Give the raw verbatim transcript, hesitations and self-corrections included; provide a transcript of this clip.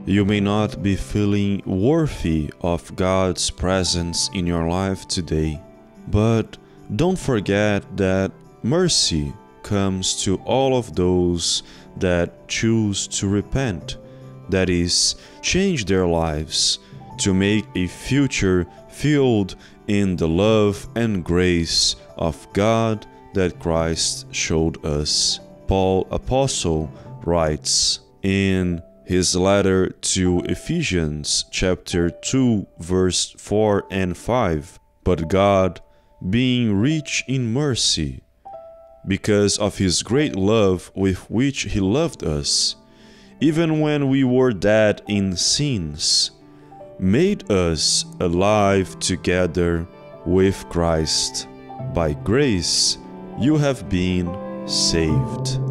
You may not be feeling worthy of God's presence in your life today, but don't forget that mercy comes to all of those that choose to repent, that is, change their lives to make a future filled in the love and grace of God that Christ showed us. Paul Apostle writes in his letter to Ephesians chapter two verse four and five, "But God, being rich in mercy, because of his great love with which he loved us, even when we were dead in sins, made us alive together with Christ. By grace you have been saved."